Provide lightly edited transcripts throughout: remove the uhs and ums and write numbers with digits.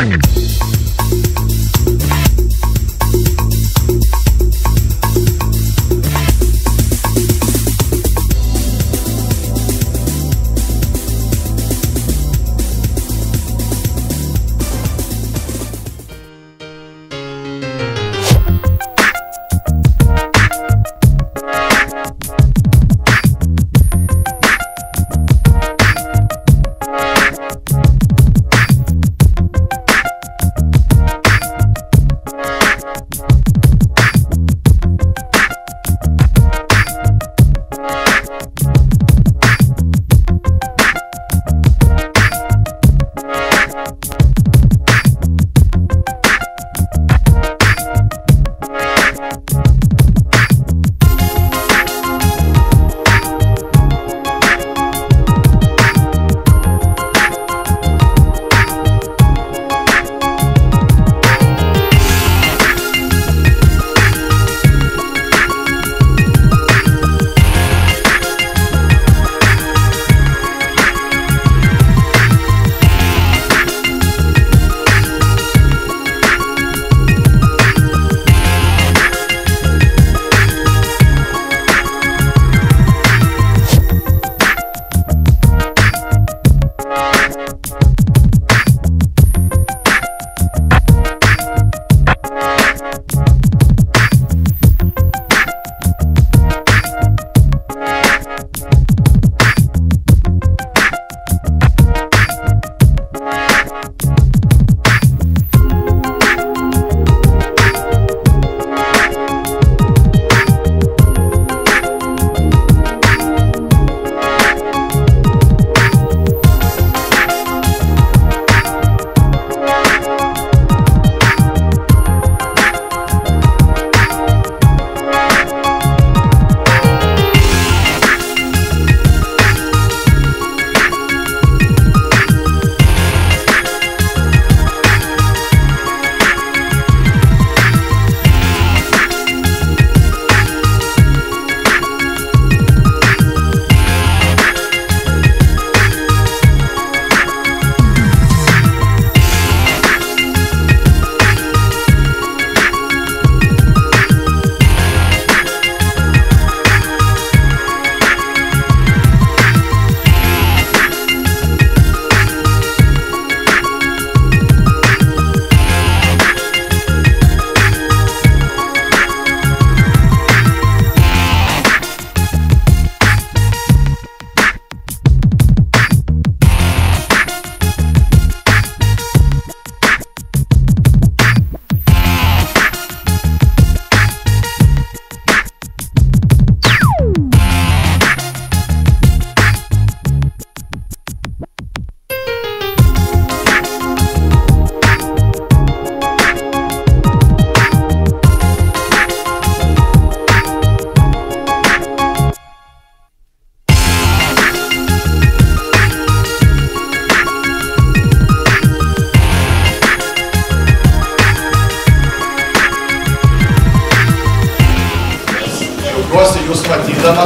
Džiaugiuosi jūs matydamas,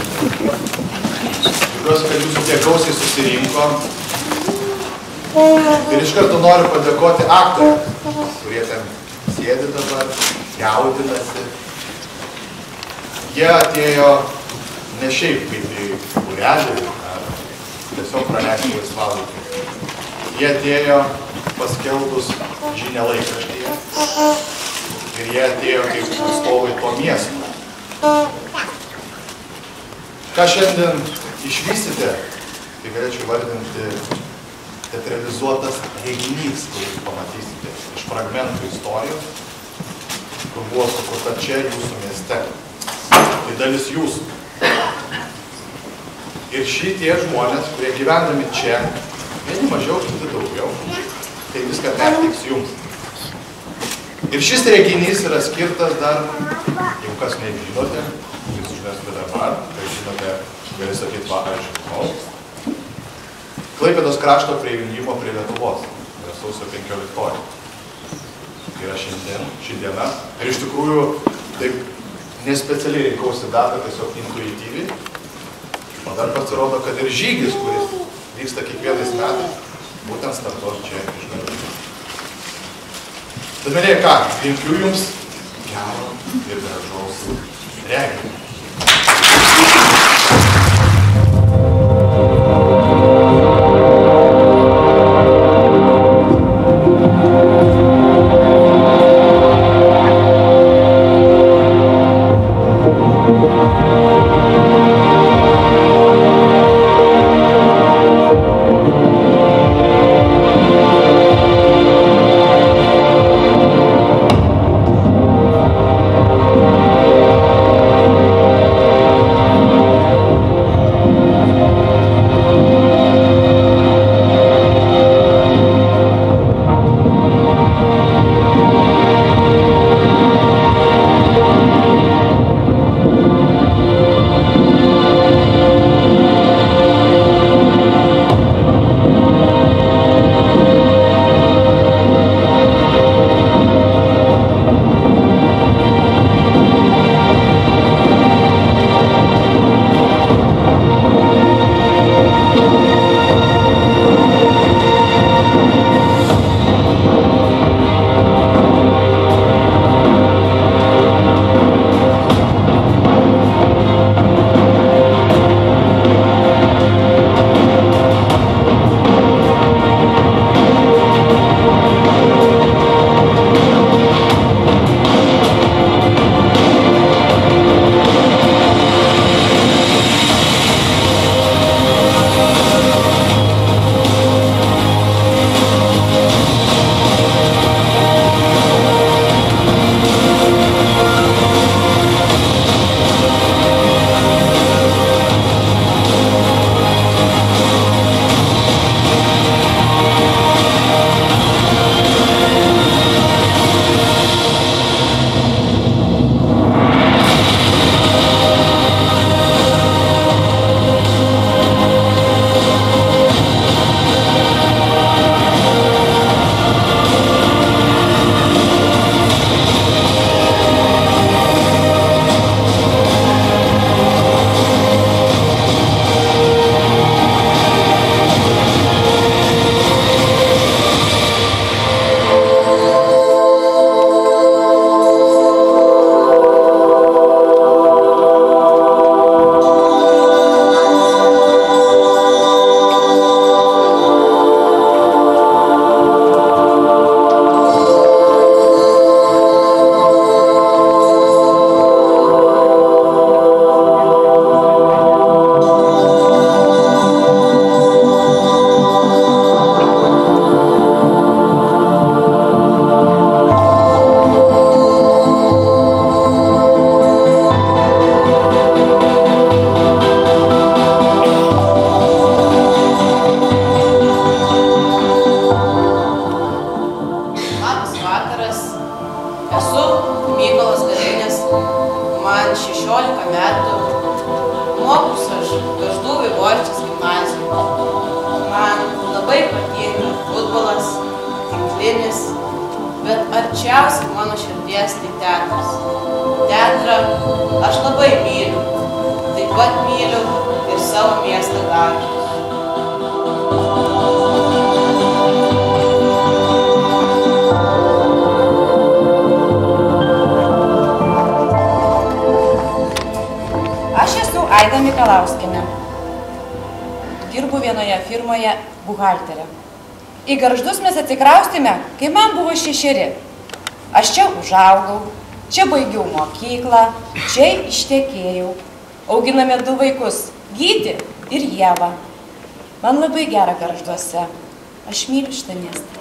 džiaugiuosi, kad jūsų tiek gausiai susirinko. Ir iš karto noriu padėkoti aktoriams, kurie ten sėdi dabar, jaudinasi. Jie atėjo ne šiaip kaip į būrelį, ar tiesiog praleisti laisvalaikį. Jie atėjo paskelbus žinią laikraštyje. Ir jie atėjo kaip atstovai to miesto. Ką šiandien išvysite, tai galėčiau vardinti teatralizuotas renginys, kurį pamatysite iš fragmentų istorijos, kur buvo sukurta čia jūsų mieste. Tai dalis jūsų. Ir šitie žmonės, kurie gyvendami čia, vieni mažiau, kiti daugiau, tai viską perteiks jums. Ir šis renginys yra skirtas dar, jau kas nežinote, jūs žinote dabar, kai žinote, gali sakyti, aš žinau, Klaipėdos krašto prijungimo prie Lietuvos, yra sausio 15. Tai yra ši diena. Ir iš tikrųjų, taip nespecialiai rinkausi datą, tiesiog intuityviai. O dar pasirodo, kad ir žygis, kuris vyksta kiekvienais metais, būtent startuos čia iš Garuos. Tad, mielieji, ką, linkiu jums gero ir gražaus regėjimo. Man 16 metų, mokus aš Gargždų Vaivorykštės gimnazijoje. Man labai patinka futbolas, tinklinis, bet arčiausiai mano širdies tai teatras. Teatrą aš labai myliu, taip pat myliu ir savo miestą Gargždus. Aš esu Aida Mikalauskienė. Dirbu vienoje firmoje buhalterė. Į Gargždus mes atsikraustėme, kai man buvo 6. Aš čia užaugau, čia baigiau mokyklą, čia ištekėjau. Auginame 2 vaikus, Gytį ir Ievą. Man labai gera Gargžduose. Aš myliu šitą miestą.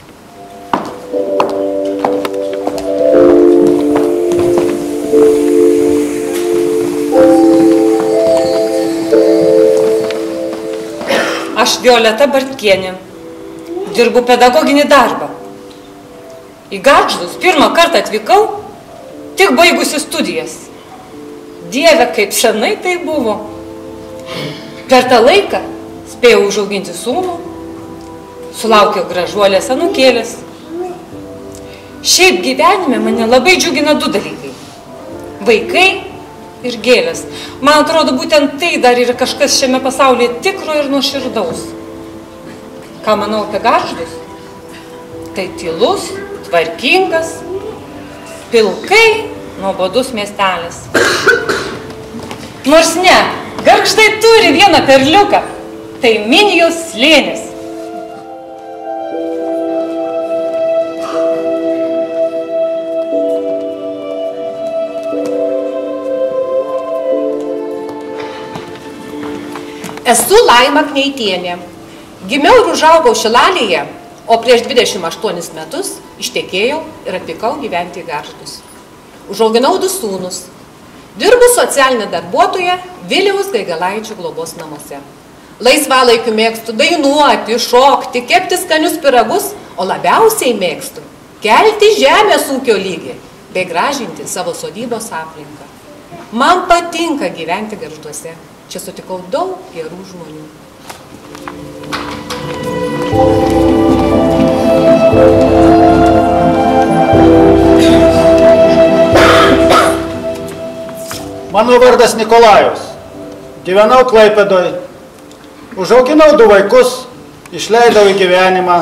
Aš Violeta Bartkienė. Dirbu pedagoginį darbą. Į Gargždus pirmą kartą atvykau, tik baigusi studijas. Dieve, kaip senai tai buvo. Per tą laiką spėjau užauginti sūnų, sulaukiau gražuolės anūkėlės. Šiaip gyvenime mane labai džiugina 2 dalykai. Vaikai ir gėlės. Man atrodo, būtent tai dar yra kažkas šiame pasaulyje tikro ir nuoširdaus. Ką manau apie Gargždus? Tai tylus, tvarkingas, pilkai nuobodus miestelis. Nors ne, Gargždai turi vieną perliuką, tai Minijos slėnis. Esu Laima Kneitienė. Gimiau ir užaugau Šilalėje, o prieš 28 metus ištekėjau ir atvykau gyventi į Gargždus. Užauginau 2 sūnus. Dirbu socialinė darbuotoja Viliaus Gaigalaičių globos namuose. Laisvalaikiu mėgstu dainuoti, šokti, kepti skanius pyragus, o labiausiai mėgstu kelti žemės ūkio lygį bei gražinti savo sodybos aplinką. Man patinka gyventi Gargžduose. Čia sutikau daug gerų žmonių. Mano vardas Nikolajus. Gyvenau Klaipėdoj. Užauginau 2 vaikus, išleidau į gyvenimą.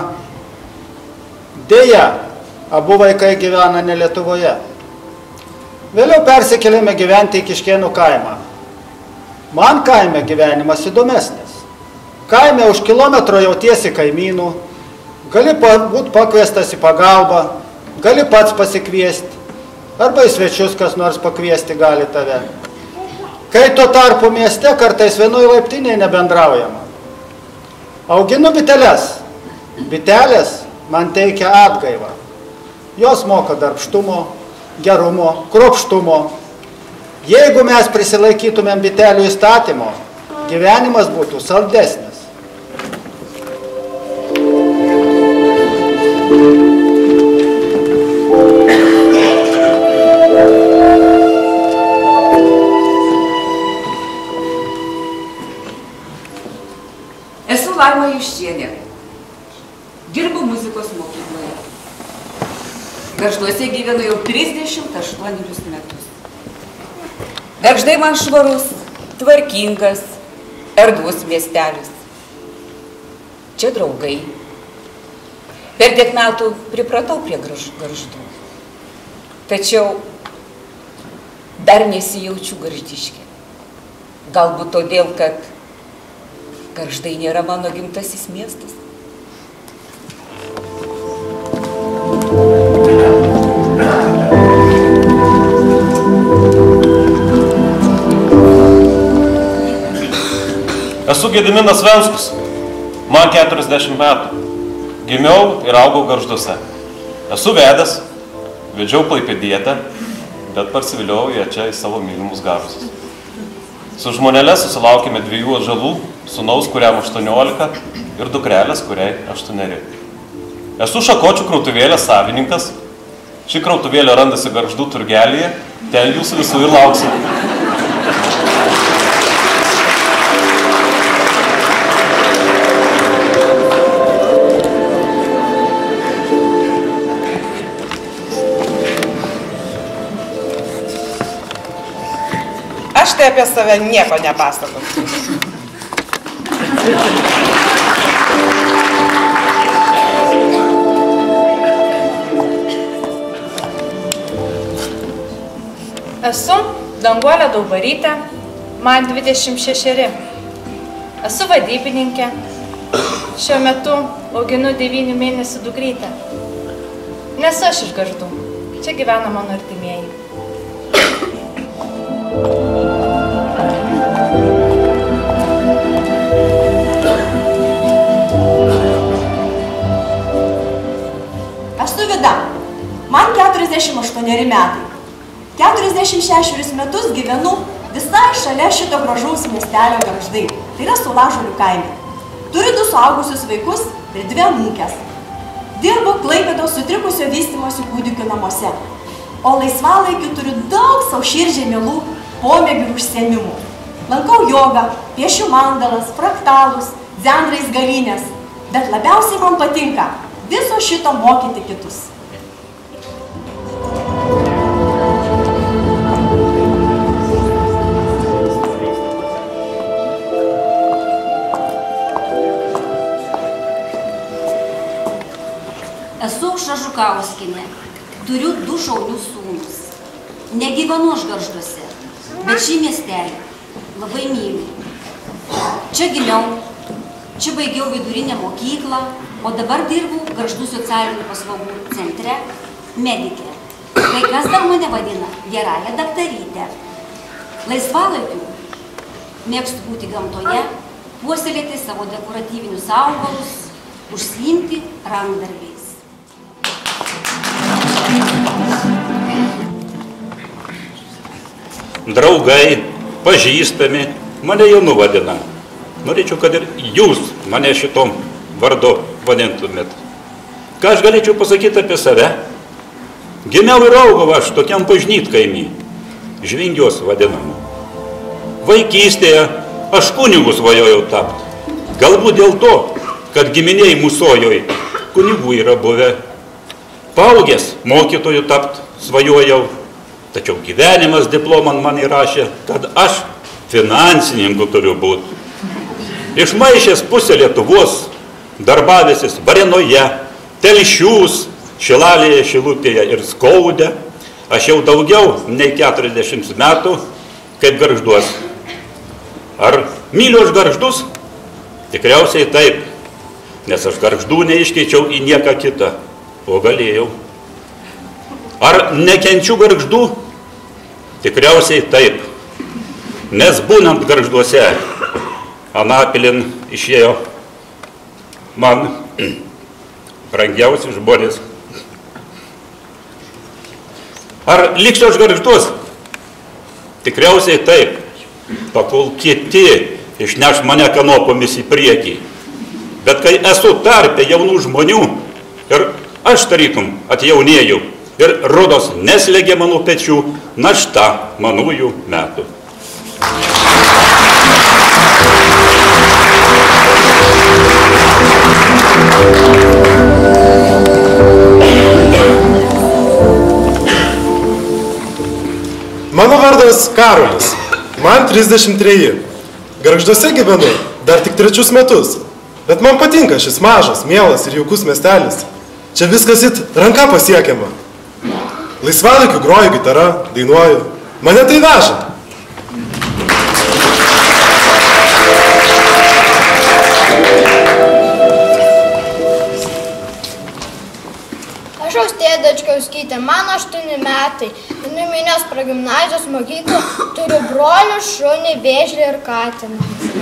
Deja, abu vaikai gyvena ne Lietuvoje. Vėliau persikėlėme gyventi į Kiškėnų kaimą. Man kaime gyvenimas įdomesnis. Kaime už kilometro jautiesi kaimynų, gali būti pakviestas į pagalbą, gali pats pasikviesti, arba į svečius kas nors pakviesti gali tave. Kai tuo tarpu mieste kartais vienoj laiptinėje nebendraujama. Auginu biteles. Bitelės man teikia atgaivą. Jos moka darbštumo, gerumo, kruopštumo. Jeigu mes prisilaikytumėm bitelių įstatymo, gyvenimas būtų saldesnis. Esu Laima Juščienė. Dirbu muzikos mokykloje. Gargžduose gyvenu jau 38 metus. Gargždai man švarus, tvarkingas, erdvus miestelis. Čia draugai. Per tiek metų pripratau prie Gargždų. Tačiau dar nesijaučiu gargždiškė. Galbūt todėl, kad Gargždai nėra mano gimtasis miestas. Esu Gediminas Venskus, man 40 metų. Gimiau ir augau Gargžduose. Esu vedęs, vedžiau Klaipėdietę, bet parsiviliau ją čia į savo mylimus Gargždus. Su žmonelė susilaukėme 2 atžalų, sūnaus, kuriam 18, ir dukrelės, kuriai 8. Esu Šakočių krautuvėlės savininkas. Ši krautuvėlė randasi Gargždų turgelyje, ten jūsų visų ir lauksim. Aš tai apie save nieko nepasakosiu. Esu Danguolė Daubarytė, man 26. Esu vadybininkė. Šiuo metu auginu 9 mėnesių dukrytę. Nesu aš iš Gargždų. Čia gyvena mano artimieji. Esu Vida. Man 48 metai. 46 metus gyvenu visai šalia šito gražaus miestelio Gargždai. Tai yra Sulažulių kaime. Turiu 2 suaugusius vaikus ir 2 anūkes. Dirbu Klaipėdos sutrikusio vystymosi kūdikių namuose. O laisvalaikiu turiu daug sau širdžiai mielų pomėgių ir užsiėmimų. Lankau jogą, piešiu mandalas, fraktalus, dzendrais galynės. Bet labiausiai man patinka viso šito mokyti kitus. Esu Aušra Aušra Žukauskienė. Turiu 2 šaunius sūnus. Negyvenu aš Gargžduose, bet šį miestelį labai myliu. Čia gimiau, čia baigiau vidurinę mokyklą, o dabar dirbu Gargždų socialinių paslaugų centre medikė. Kai kas dar mane vadina gerąją daktarytę. Laisvalaikiu mėgstu būti gamtoje, puoselėti savo dekoratyvinius augalus, užsiimti rankdarbiais. Draugai, pažįstami, mane jaunu vadina. Norėčiau, kad ir jūs mane šitom vardu vadintumėt. Ką aš galėčiau pasakyti apie save? Gimiau ir augau aš tokiam bažnytkaimy, Žvingios vadinamu. Vaikystėje aš kunigu svajojau tapt. Galbūt dėl to, kad giminiai mūsojoj kunigų yra buvę. Paaugęs mokytojų tapt svajojau, tačiau gyvenimas diplomą man įrašė, kad aš finansininku turiu būti. Išmaišęs pusę Lietuvos, darbavęsis Varėnoje, Telšius, Šilalėje, Šilutėje ir Skaudė, aš jau daugiau nei 40 metų kaip Gargžduos. Ar myliu aš Gargždus? Tikriausiai taip, nes aš Gargždų neiškeičiau į nieką kitą, o galėjau. Ar nekenčiu Gargždų? Tikriausiai taip, nes būnant Gargžduose, anapilin išėjo man brangiausi žmonės. Ar liksiu aš Gargžduos? Tikriausiai taip, pakol kiti išneš mane kanopomis į priekį. Bet kai esu tarpe jaunų žmonių ir aš tarytum atjaunėjau ir rodos neslėgė mano pečių našta manųjų metų. Mano vardas Karolis, man 33. Gargžduose gyvenu dar tik 3 metus, bet man patinka šis mažas, mielas ir jaukus miestelis. Čia viskas it ranka pasiekiama. Laisvalaikiu groju gitarą, dainuoju. Mane tai veža. Aš Austėja Dačkauskytė, man 8 metai. Einu Minios progimnazijos mokyklą, turiu brolių, šunį, vėžlį ir katiną.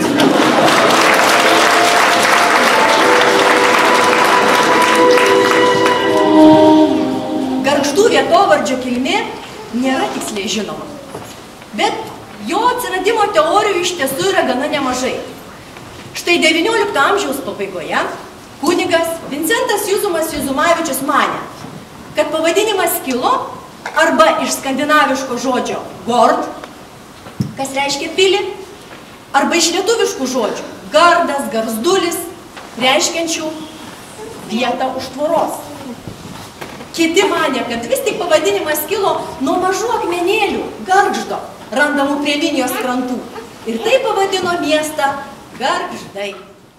Gargždų vietovardžio kilmė nėra tiksliai žinoma, bet jo atsiradimo teorijų iš tiesų yra gana nemažai. Štai XIX amžiaus pabaigoje kunigas Vincentas Juzumas Juzumavičius manė, kad pavadinimas kilo arba iš skandinaviško žodžio gord, kas reiškia pilį, arba iš lietuviškų žodžių gardas, garzdulis, reiškiančių vietą už tvoros. Kiti manė, kad vis tik pavadinimas kilo nuo mažų akmenėlių, Gargždo, randamų prie Minijos krantų. Ir tai pavadino miestą Gargždai.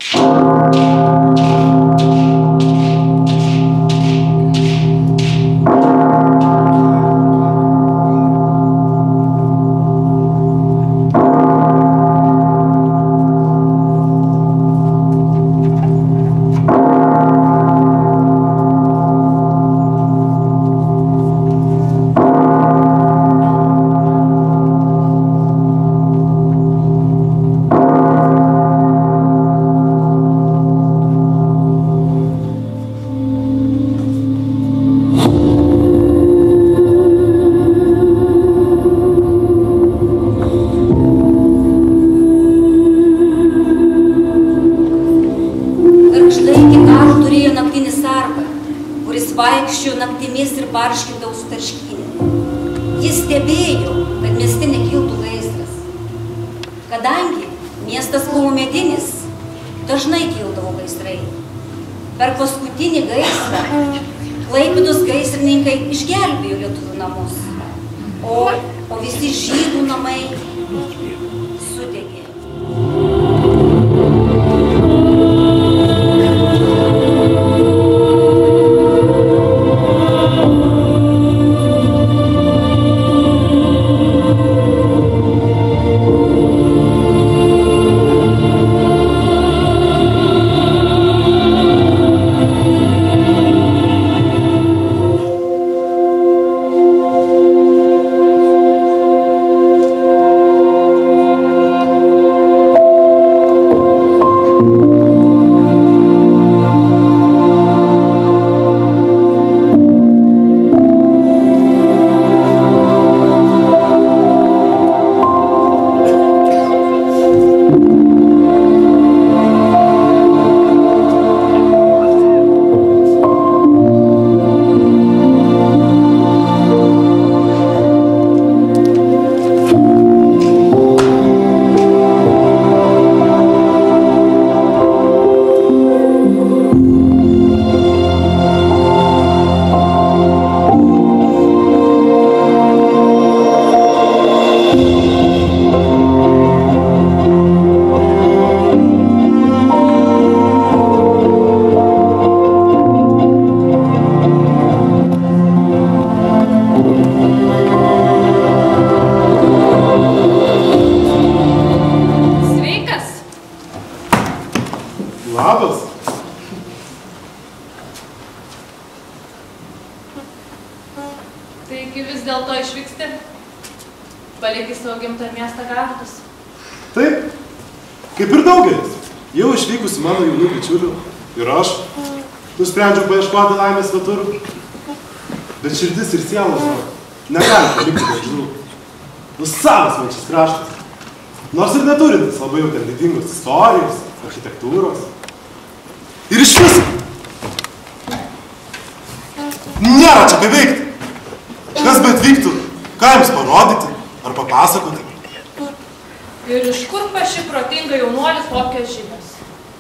Vaikščiojo naktimis ir barškindavo su tarškynė. Jis stebėjo, kad mieste nekiltų gaisras. Kadangi miestas buvo medinis, dažnai kildavo gaisrai. Per paskutinį gaisrą Klaipėdos gaisrininkai išgelbėjo lietuvių namus, o visi žydų namai sudegė. Taigi vis dėlto išvyksti, paliki savo gimtą miestą Gargždus. Taip, kaip ir daugelis. Jau išvykusi mano jaunų bičiulių ir aš nusprendžiau paieškoti laimės svetur. Bet širdis ir sielos negali palikti Gargždų. Savas man šis kraštas. Nors ir neturintis labai jau ten didingos istorijos, architektūros. Ir iš viso. Nėra čia ką veikti. Kas bet vyktų, ką jums parodyti ar papasakoti. Ir iš kur ši protinga jaunuolis tokias žinias?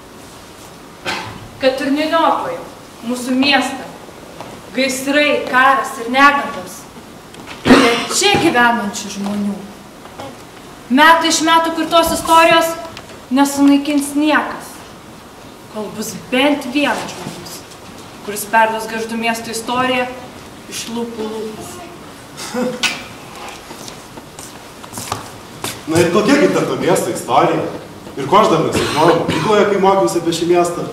Kad ir niliopai mūsų miestą, gaisrai, karas ir negandos, bet čia gyvenančių žmonių. Metai iš metų kurtos istorijos nesunaikins niekas, kol bus bent vienas žmogus, kuris perduos Gargždų miesto istoriją iš lūpų lūpas. Na ir kokia kita to miesto istorija? Ir ko aš dar nesužinojau mokykloje, kai mokiausi apie šį miestą?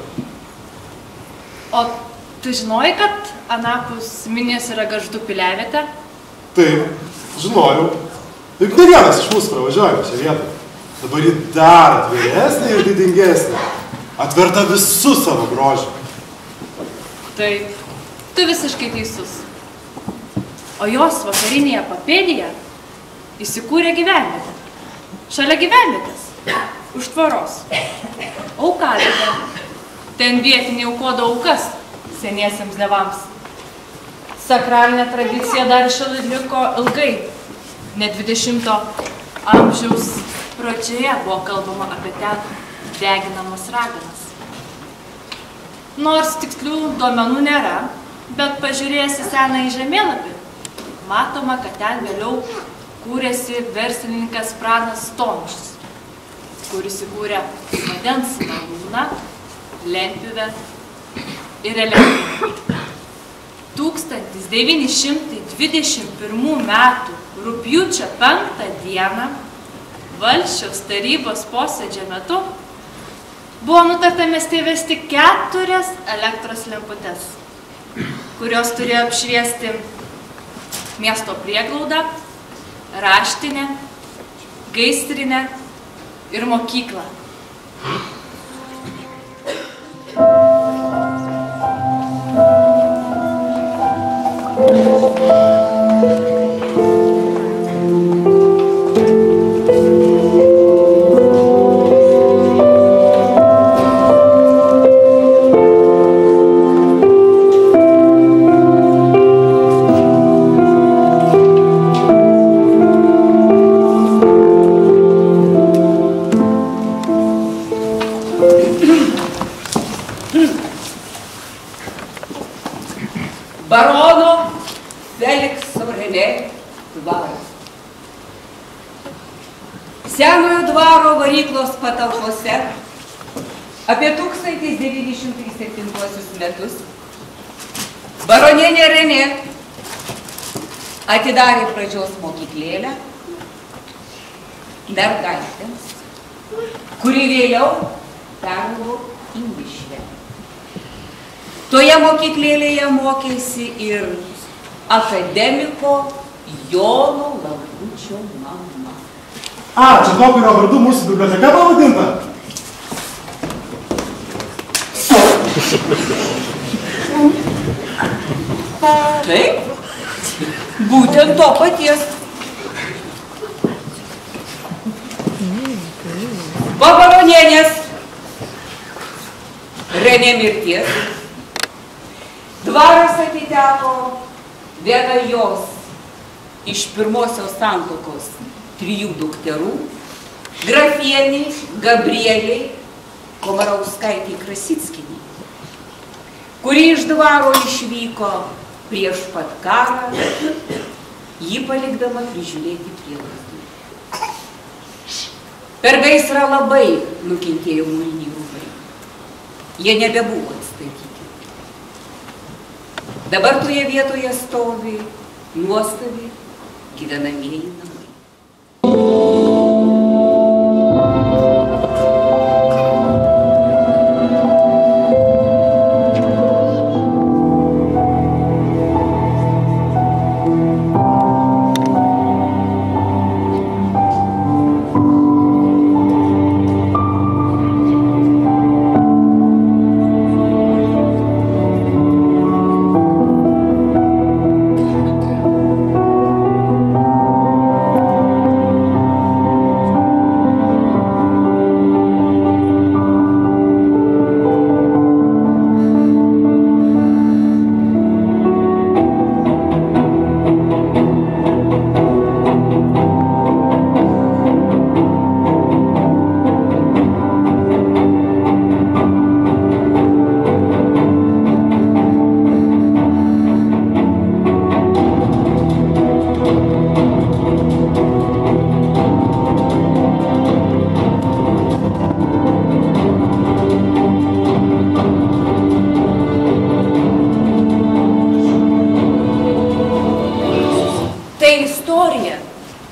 O tu žinojai, kad anapus Minės yra Gargždų piliavietė? Taip, žinojau. Juk ne vienas iš mūsų pravažiuojame šią vietą. Dabar ji dar atviresnė ir didingesnė. Atverta visų savo grožių. Taip, tu visiškai teisus. O jos vakarinėje papėdėje įsikūrė gyvenvietė. Šalia gyvenvietės, už tvaros. Aukavietė. Ten vietiniai aukodo aukas seniesiems dievams. Sakralinė tradicija dar išliko ilgai. Net 20 amžiaus pradžioje buvo kalbama apie ten deginamas raganas. Nors tikslių duomenų nėra, bet pažiūrėjęs į senąjį žemėlapį, matoma, kad ten vėliau kūrėsi verslininkas Pranas Stončius, kuris įkūrė vandens malūną, lentpjūvę ir elektrą. 1921 metų rugpjūčio 5 dieną Valsčiaus tarybos posėdžio metu buvo nutarta mieste įvesti 4 elektros lemputes, kurios turėjo apšviesti miesto prieglaudą, raštinę, gaisrinę ir mokyklą. Barono Felikso Renė dvaras. Senojo dvaro varyklos patalpose apie 1907 metus baronienė Renė atidarė pradžios mokyklėlę mergaitėms, kuri vėliau peraugo į mišvę. Toje mokyklėlėje mokėsi ir akademiko Jono Lakučio mama. Čia to, kurio vardu mūsų biblioteka pavadinta? Taip, būtent to paties. Po baronienės Renė mirties dvaras atiteko viena jos iš pirmosios santuokos 3 dukterų, grafieniai Gabrieliai Komarauskaitei Krasickienei, kuri iš dvaro išvyko prieš pat karą, jį palikdama prižiūrėti prieglaudų. Per gaisrą labai nukentėjo mūriniai rūbai. Jie nebebuvo atstatyti. Dabar toje vietoje stovi nuostabi gyvenamieji namai.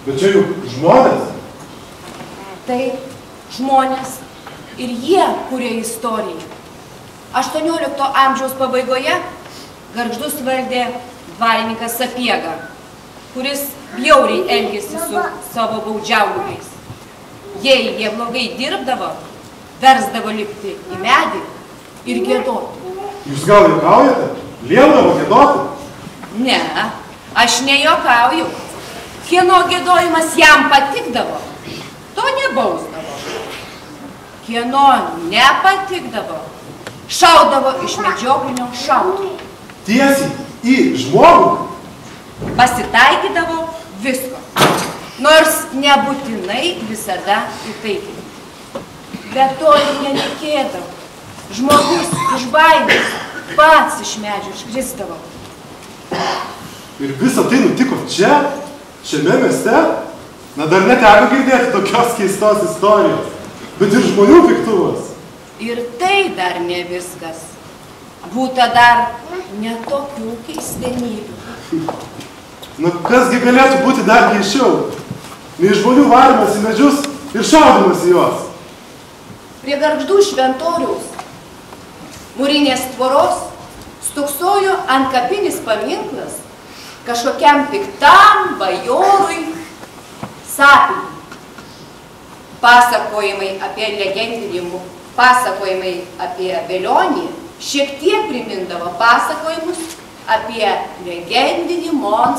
Bet čia juk žmonės. Taip, žmonės. Ir jie kuria istoriją. 18 amžiaus pabaigoje Gargždus valdė dvarininkas Sapiega, kuris bjauriai elgėsi su savo baudžiauninkais. Jei jie blogai dirbdavo, versdavo lipti į medį ir giedoti. Jūs gal juokaujate? Liepdavo giedoti? Ne, aš nejuokauju. Kieno giedojimas jam patikdavo, to nebausdavo. Kieno nepatikdavo, šaudavo iš medžioklinio šautuvo. Tiesiai į žmogų? Pasitaikydavo visko, nors nebūtinai visada įtaikinti. Bet to ir nereikėdavo. Žmogus iš baimės pats iš medžio iškrisdavo. Ir visa tai nutiko čia, šiame mieste? Na, dar neteko girdėti tokios keistos istorijos. Bet ir žmonių piktuvas. Ir tai dar ne viskas. Būta dar netokių keistenybių. Na, kasgi galėtų būti dar keisčiau? Nei žmonių varymas į medžius ir šaudimas į juos. Prie Gargždų šventoriaus mūrinės tvoros stūksojo antkapinis paminklas kažkokiam piktam bajorui Sapiniui. Pasakojimai apie Velionį šiek tiek primindavo pasakojimus apie legendinį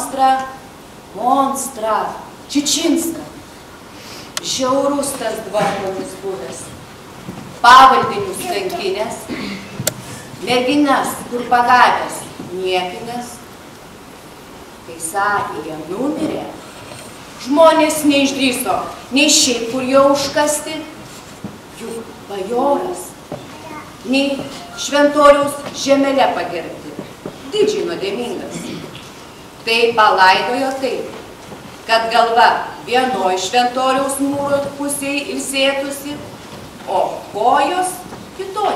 monstrą Čičinską. Žiaurus tas dvarkonis buvęs, pavaldinius kankinės, merginas kur pagavęs niekinės. Kai sakė, jie numirė, žmonės neišdrįso, nei šiaip kur jo užkasti, juk bajoras, nei šventoriaus žemele pagerbti, didžiai nuodėmingas. Tai palaidojo taip, kad galva vienoj šventoriaus mūro pusėj ilsėtųsi, o kojos kitoj.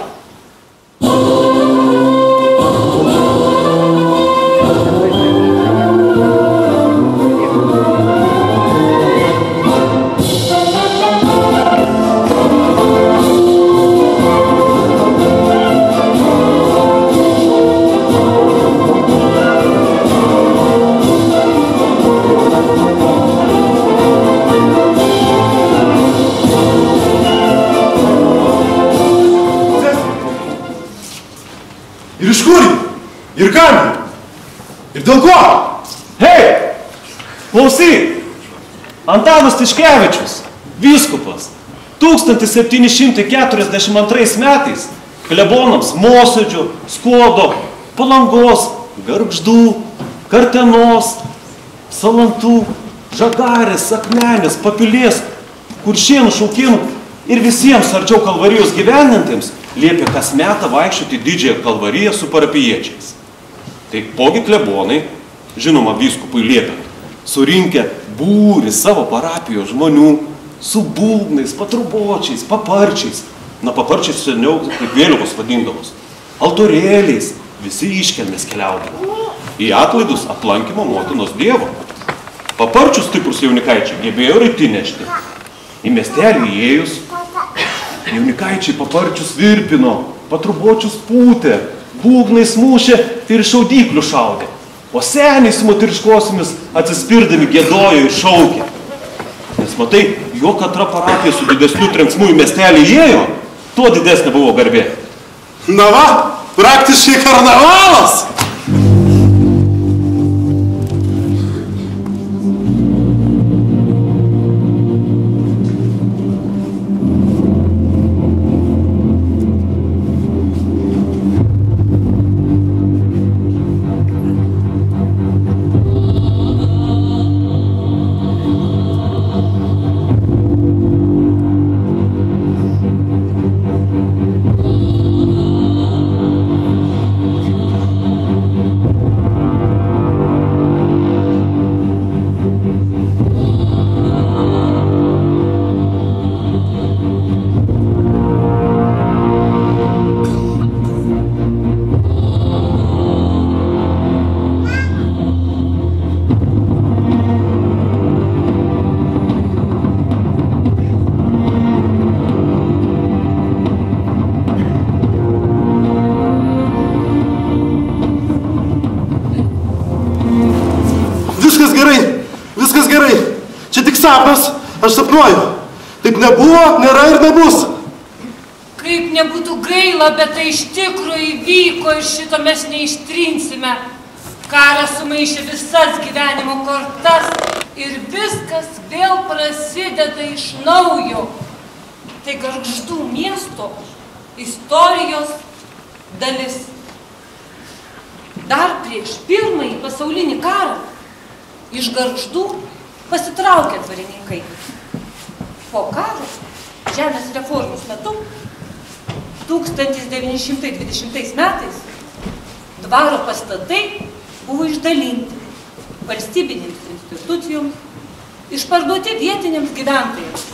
Ir iš kur? Ir kam? Ir dėl ko? Hei! Klausyk! Antanas Tiškevičius, vyskupas, 1742 metais klebonams Mosėdžio, Skuodo, Palangos, Gargždų, Kartenos, Salantų, Žagarės, Akmenės, Papilės, Kuršėnų, Šaukėnų ir visiems arčiau Kalvarijos gyvenantiems liepė kas metą vaikščioti didžiąją Kalvariją su parapijiečiais. Tai pogi klebonai, žinoma vyskupui liepiant, surinkę būrį savo parapijos žmonių su būgnais, patrubočiais, paparčiais. Na, paparčiais seniau kaip vėliavos vadindavos. Altorėliais visi iškelmės keliaudavo. Į atlaidus aplankymo motinos Dievo. Paparčius stiprus jaunikaičiai gebėjo raiti nešti. Į miestelį įėjus, jaunikaičiai paparčius virpino, patrubočius pūtė, būgnais mušė ir šaudyklių šaudė. O seniai su moteriškosiomis atsispirdami giedojo ir šaukė. Nes matai, jo katra parapija su didesniu trenksmu į miestelį įėjo, tuo didesnė buvo garbė. Na va, praktiškai karnavalas! sapnas, aš sapnuoju. Taip nebuvo, nėra ir nebus. Kaip nebūtų gaila, bet tai iš tikrųjų įvyko ir šito mes neištrinsime. Karas sumaišė visas gyvenimo kortas ir viskas vėl prasideda iš naujo. Tai Gargždų miesto istorijos dalis. Dar prieš Pirmąjį pasaulinį karą iš Gargždų pasitraukė dvarininkai. Po karo žemės reformos metu 1920 metais dvaro pastatai buvo išdalinti valstybinėms institucijoms, išparduoti vietiniams gyventojams.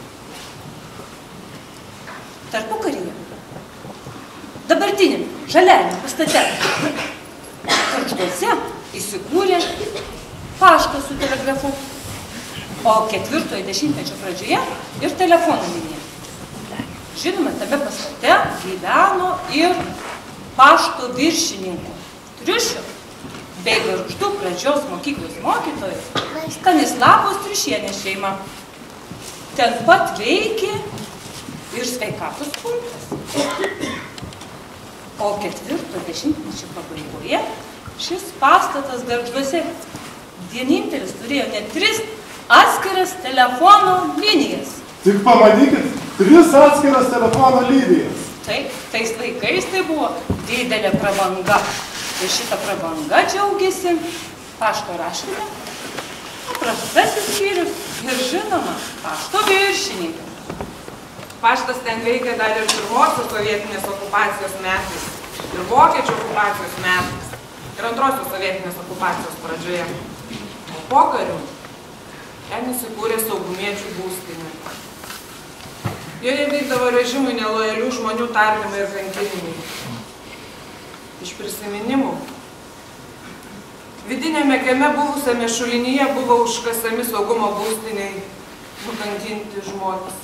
Tarpukaryje dabartiniam žaliajame pastate Gargžduose įsikūrė paštas su telegrafu, o 4-ojo dešimtmečio pradžioje ir telefono linija. Žinoma, tame pastate gyveno ir pašto viršininkų Triušio bei Gargždų pradžios mokyklos mokytojų Stanislavos Triušienės šeima. Ten pat veikė ir sveikatos punktas. O 4-ojo dešimtmečio pabaigoje šis pastatas Gargžduose vienintelis turėjo net 3 atskiras telefono linijas. Tik pamanykit, 3 atskiras telefono linijas. Taip, tais laikais tai buvo didelė prabanga. Ir šitą prabangą džiaugiasi pašto raštinė, paprastasis skyrius ir žinoma, pašto viršininkas. Paštas ten veikė dar ir pirmosios sovietinės okupacijos metais, ir vokiečių okupacijos metais, ir antrosios sovietinės okupacijos pradžioje. O pokariu ten įsikūrė saugumiečių būstinė. Joje vykdavo režimui nelojalių žmonių tardymai ir kankinimai. Iš prisiminimų. Vidinėme kieme buvusiame šulinyje buvo užkasami saugumo būstiniai nukankinti žmonės.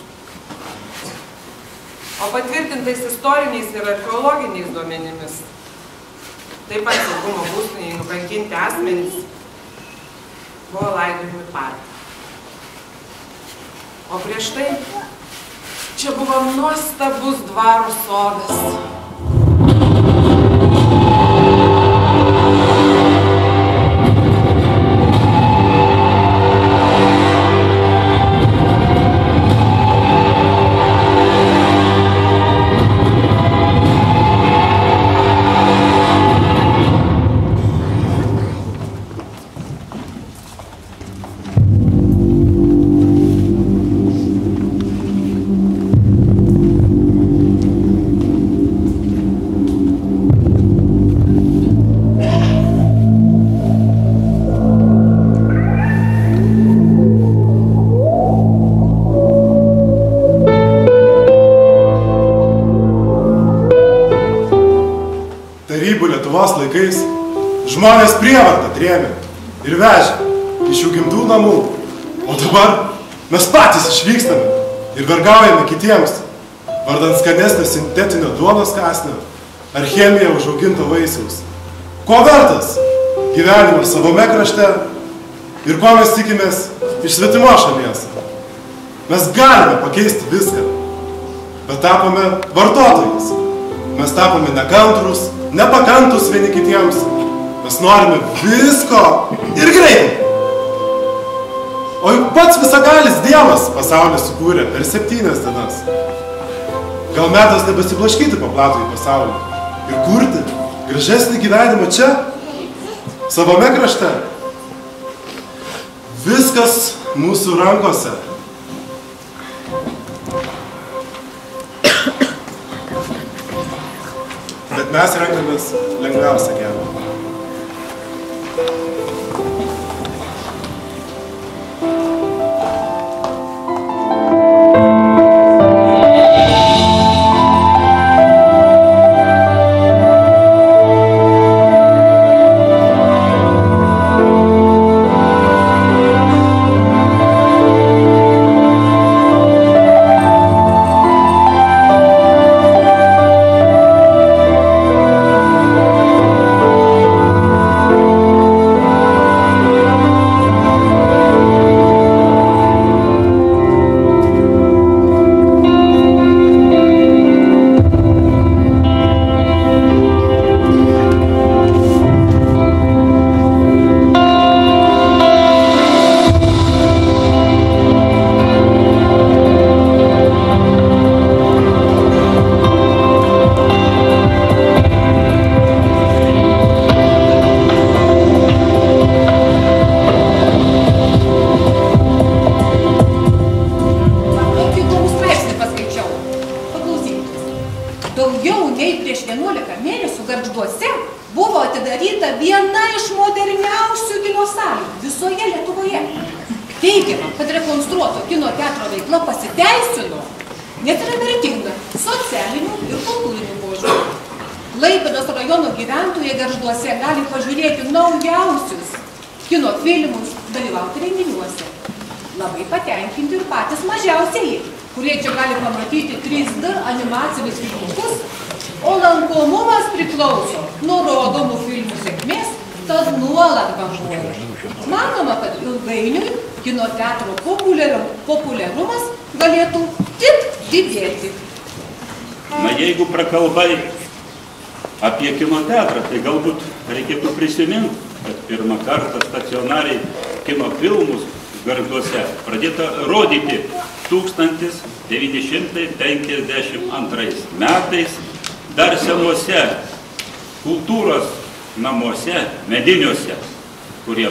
O patvirtintais istoriniais ir archeologiniais duomenimis, taip pat saugumo būstiniai nukankinti asmenys buvo laidojami parke. O prieš tai čia buvo nuostabus dvaro sodas. Laikais žmonės prievartą trėmė ir vežė iš jų gimtų namų, o dabar mes patys išvykstame ir vergaujame kitiems, vardant skanesnio sintetinio duonos kąsnio ar chemiją užauginto vaisiaus. Ko vertas gyvenimas savame krašte ir ko mes tikimės iš svetimo šalies? Mes galime pakeisti viską, bet tapome vartotojais. Mes tapome nekantrus, nepakantus vieni kitiems. Mes norime visko ir greitai. O juk pats visagalis Dievas pasaulį sukūrė per 7 dienas. Gal metas nebesiblaškyti po platųjį pasaulį ir kurti gražesnį gyvenimą čia, savame krašte. Viskas mūsų rankose. Bet mes renkamės lengviausią kelią. kino salių visoje Lietuvoje. Teigiama, kad rekonstruoto kino teatro veikla pasiteisino, nes yra vertinga socialinių ir kultūrinių požiūrių. Klaipėdos rajono gyventojai Gargžduose gali pažiūrėti naujausius kino filmus, dalyvauti renginiuose. Labai patenkinti ir patys mažiausieji, kurie čia gali pamatyti 3D animacinius filmukus, o lankomumas priklauso nuo rodomų filmų sėkmės, tad nuolat banguoja. Manoma, kad ilgainiui kino teatro populiarumas galėtų tik didėti. Na, jeigu prakalbai apie kino teatrą, tai galbūt reikėtų prisiminti, kad pirmą kartą stacionariai kino filmus Gargžduose pradėta rodyti 1952 metais dar senuose kultūros namuose, mediniuose, kurie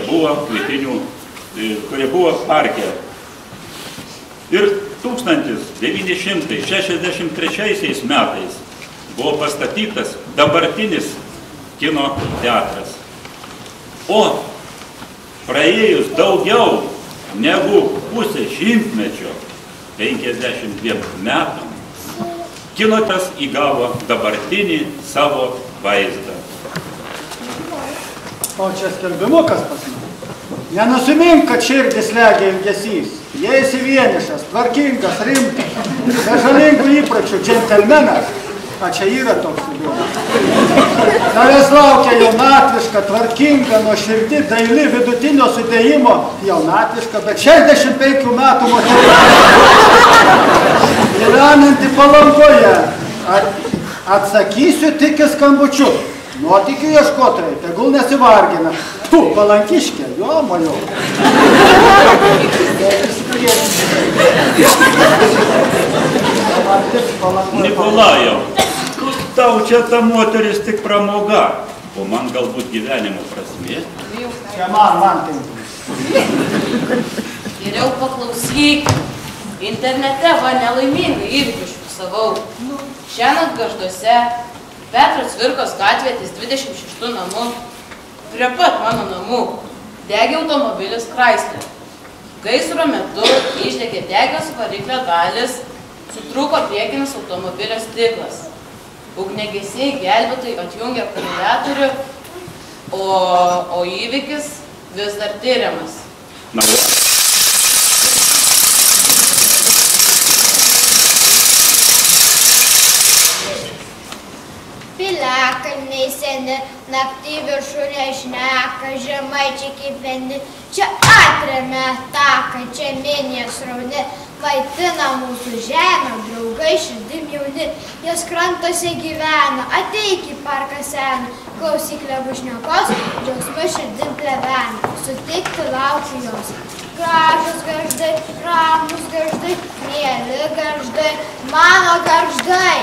buvo parke. Ir 1963 metais buvo pastatytas dabartinis kino teatras. O praėjus daugiau negu pusę šimtmečio, 52 metų, kino teatras įgavo dabartinį savo vaizdą. O čia skelbimukas pas mane. Nenusumink, kad širdis legia ilgesys. Jei esi vienišas, tvarkingas, rimtas, be žalingų įpročių, džentelmenas, a čia yra toks įdomus. Tavęs laukia jaunatviška, tvarkinga, nuoširdi, daili, vidutinio sudėjimo, jaunatviška, bet 65 metų moteris, gyvenanti Palangoje. Atsakysiu tik į skambučiu. Nuotykių ieškotojai, tegul nesivargina. Tu, Palankiškė, jo, mojo. Nikolajau, tau čia ta moteris tik pramoga, o man galbūt gyvenimo prasmė. Čia man tai. Geriau paklausyk. Internete va nelaimingai įvykių užfiksavau. Šiandien Gargžduose Petro Cvirkos gatvėtis 26 namų, prie pat mano namų, degė automobilis Chrysler. Gaisro metu išdegė degios variklio dalis, sutrūko priekinis automobilio stiklas. Ugniagesiai gelbėtojai atjungė akumuliatorių, o įvykis vis dar tyriamas. Piliakalniai seni, naktį viršūnė šneka, žemaičiai kipeni, čia atremia taką, čia minė srauni, maitina mūsų žemę, draugai širdim jauni, jos krantuose gyvena, ateik į parką seną, klausyk lebušnekos, džiaugsmu širdim plevena, sutikti laukiu jos. Gražus Gargždai, ramus Gargždai, mieli Gargždai, mano Gargždai.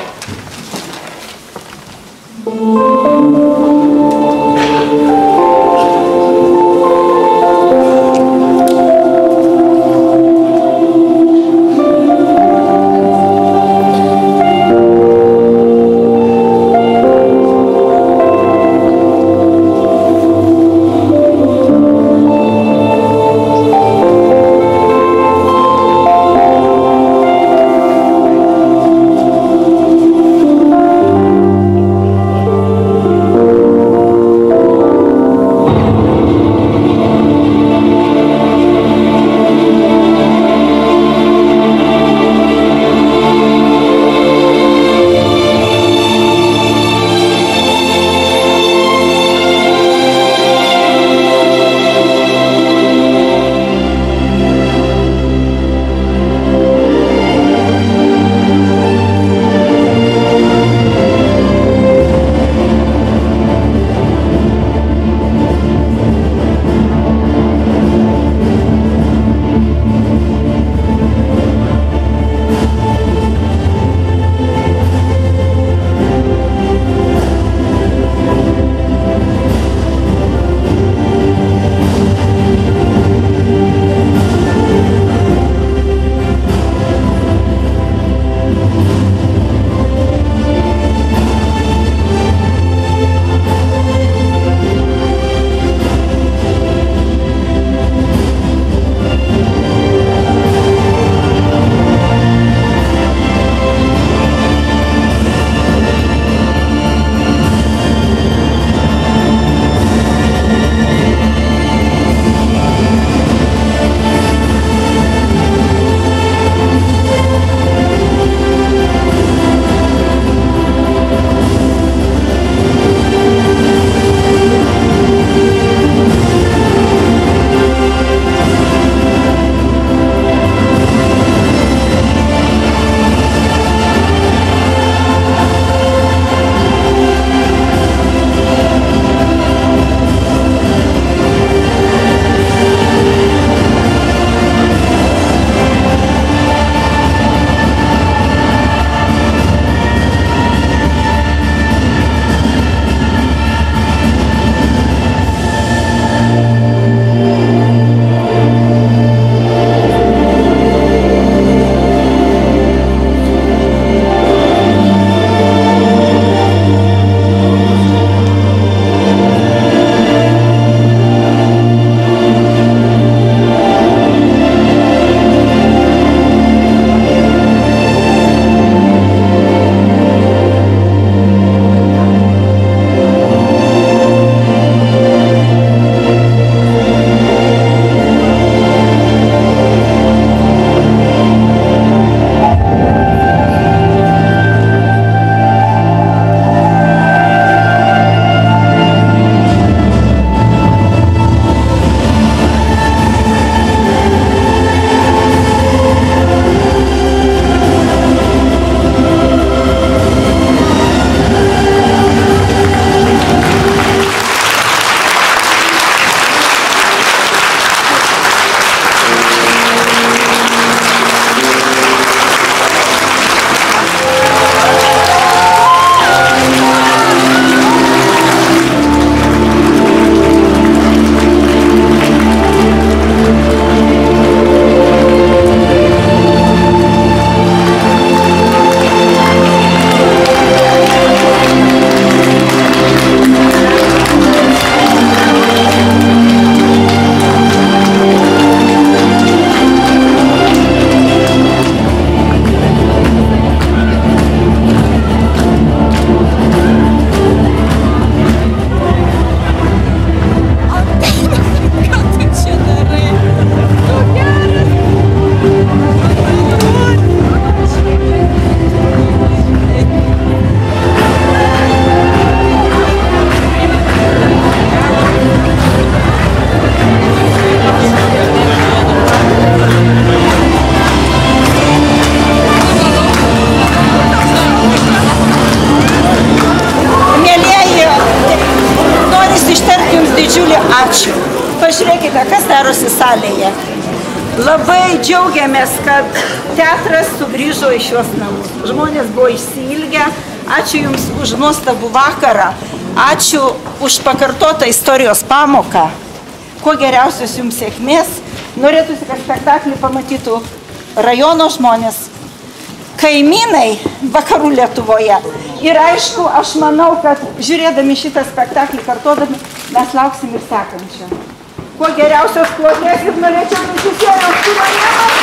Pažiūrėkite, kas darosi salėje. Labai džiaugiamės, kad teatras sugrįžo į šios namus. Žmonės buvo išsiilgę. Ačiū Jums už nuostabų vakarą. Ačiū už pakartotą istorijos pamoką. Kuo geriausios Jums sėkmės. Norėtųsi, kad spektaklį pamatytų rajono žmonės, kaimynai vakarų Lietuvoje. Ir aišku, aš manau, kad žiūrėdami šitą spektaklį kartodami, mes lauksim ir sekančio. Kuo geriausios kloties ir norėčiau režisieriaus Tumanienos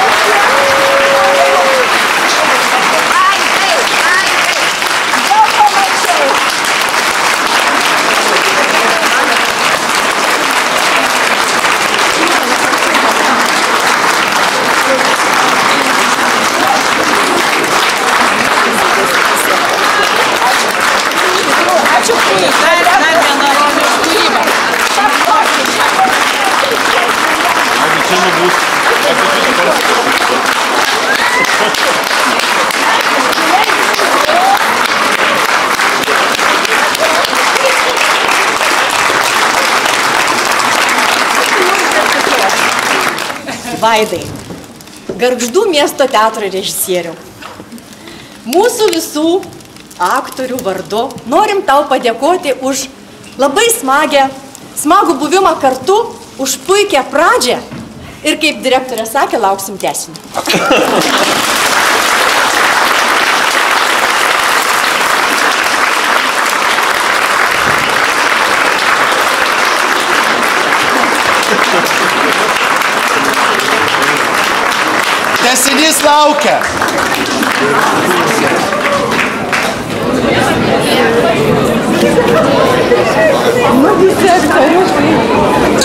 Ačiū, Vaidai, Gargždų miesto teatro režisierių. Mūsų visų aktorių vardu norim tau padėkoti už labai smagų buvimą kartu, už puikią pradžią ir, kaip direktorė sakė, lauksim tęsinio. Tęsinys laukia. Nu, visi aktoriukai.